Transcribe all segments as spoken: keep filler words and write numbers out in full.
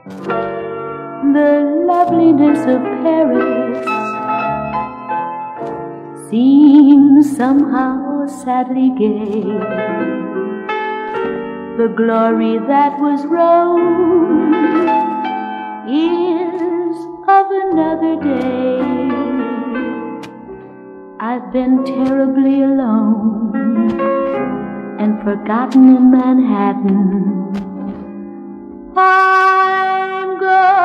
The loveliness of Paris seems somehow sadly gay. The glory that was Rome is of another day. I've been terribly alone and forgotten in Manhattan. I'm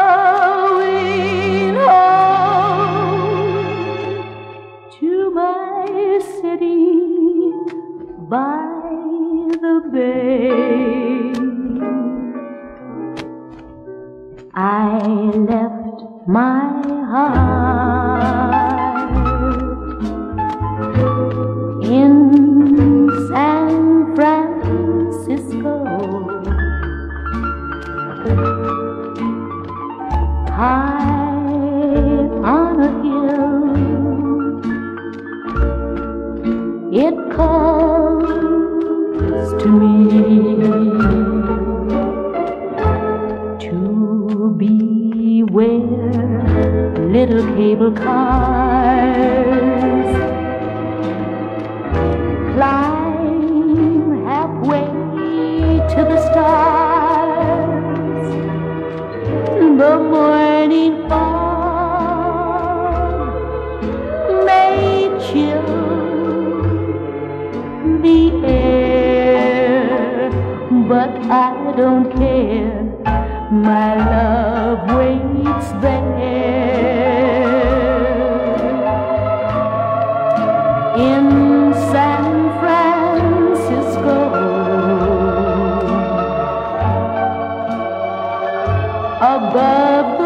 going home to my city by the bay. I left my heart in San Francisco, high on a hill. It calls to me to be where little cable cars climb halfway to the stars. The morning fog may chill the air, but I don't care. My love waits there in San Francisco. Above the